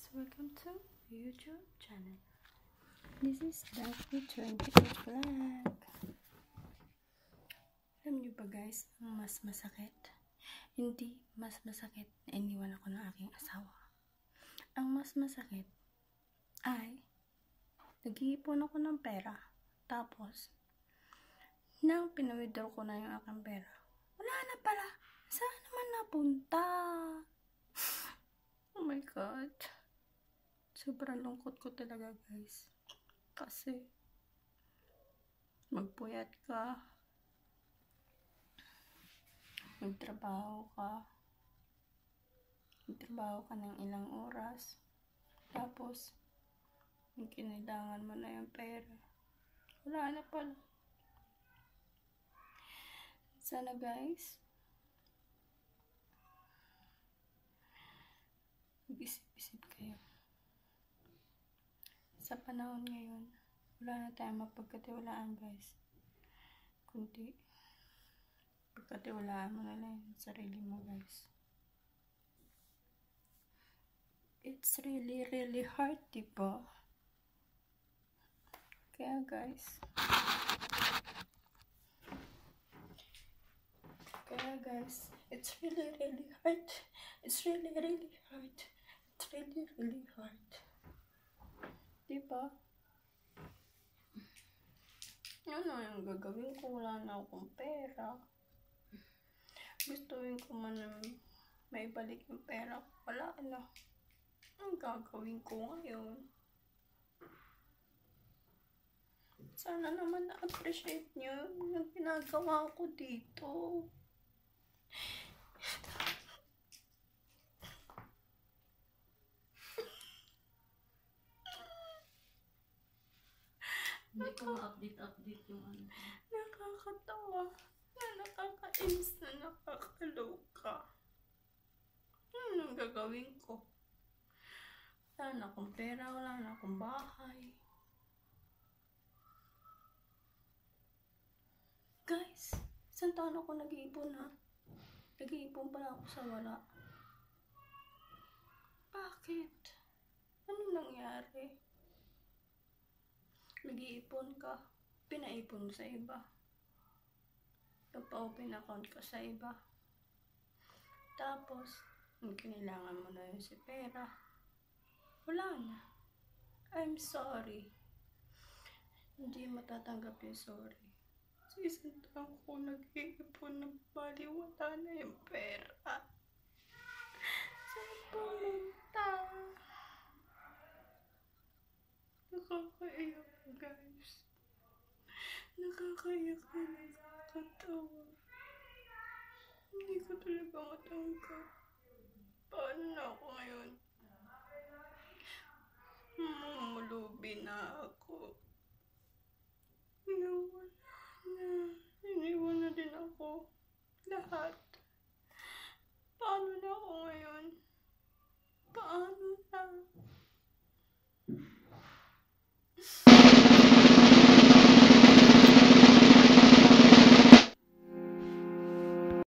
welcome to YouTube channel. This is Daphne 28 Vlog. Alam niyo ba guys, ang mas masakit? Hindi mas masakit na iniwan ako ng aking asawa. Ang mas masakit ay nag-iipon ako ng pera. Tapos, nang pinawithdraw ko na yung aking pera, wala na pala. Saan naman napunta? Oh my God. Sobrang lungkot ko talaga guys. Kasi, magpuyat ka, magtrabaho ka ng ilang oras, tapos, yung kinailangan mo na yung pera, wala na pala. Sana guys, mag-isip-isip kayo. Sa panahon ngayon, wala na tayong mapagkatiwalaan guys. Kundi, pagkatiwalaan mo na lang yung sarili mo guys. It's really, really hard, diba? Kaya guys, it's really, really hard. It's really, really hard. It's really, really hard. Diba? Ano yung gagawin ko? Wala na akong pera. Gustuin ko man na may balik yung pera. Wala na. Ang gagawin ko ngayon? Sana naman na-appreciate nyo yung ginagawa ko dito. Hindi ko ma-update yung ano. Nakakatawa. Nakakainis na nakakaloka. Anong gagawin ko? Wala na akong pera, wala na akong bahay. Guys, isang taon ako nag-iipon ha. Nag-iipon pala ako sa wala. Bakit? Anong nangyari? Nag-iipon ka, pinaipon mo sa iba. Nagpa-open account ka sa iba. Tapos, kailangan mo na yung si pera. Wala na. I'm sorry. Hindi matatanggap yung sorry. Sa isang taon ko nag-iipon ng bali, wala na yung pera. Saan pumunta? Nakakaiyak guys. Nakakaiyak na nakakatawa. Hindi ko talaga matanggap. Paano na ako ngayon? Mamulubi na ako. Nawala na. Iniwan na din ako. Lahat.